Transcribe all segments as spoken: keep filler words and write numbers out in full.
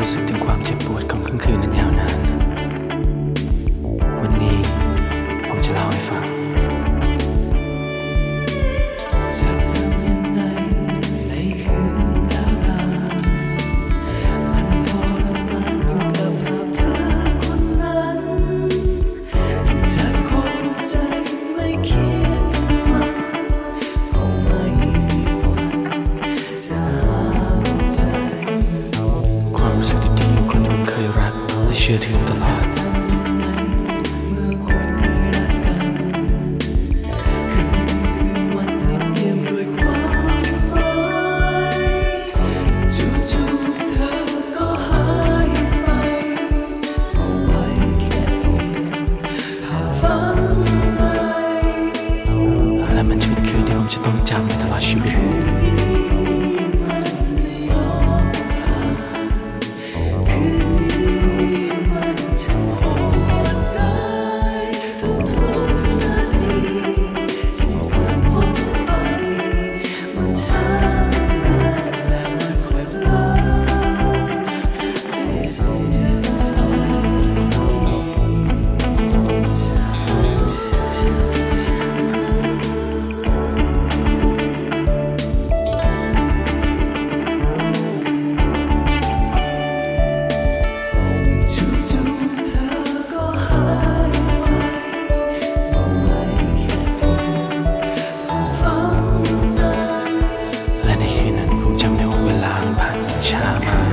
รู้สึกถึงความเจ็บปวดของค่ำคืนนั้นยาวนานวันนี้ผมจะเล่าให้ฟังจะทำยังไงในคืนนั้นแล้วล่ะมันทรมานกับภาพเธอคนนั้นจะคงใจไม่คิดมันคงไม่มีวันจะหาใจความรู้สึกดีๆของคนที่คุณเคยรักและเชื่อถือตลอดมันจะเป็นคืนที่ผมจะต้องจำไปตลอดชีวิตช้ามาก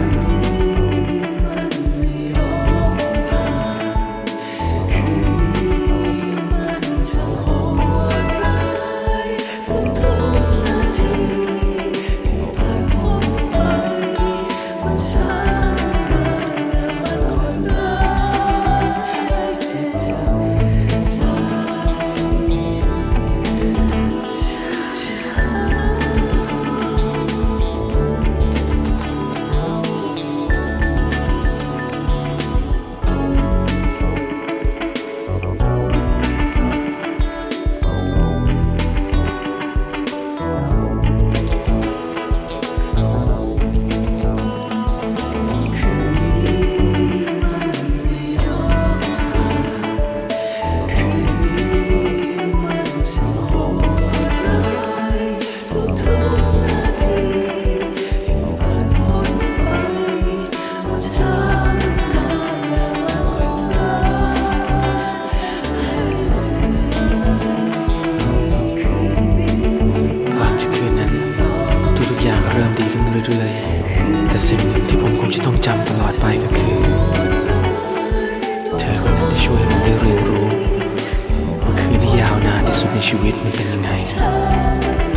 เริ่มดีขึ้นเรื่อยๆแต่สิ่งหนึ่งที่ผมคงจะต้องจำตลอดไปก็คือเธอคนนั้นที่ช่วยผมได้เรียนรู้ว่าคืนที่ยาวนานที่สุดในชีวิตมันเป็นยังไง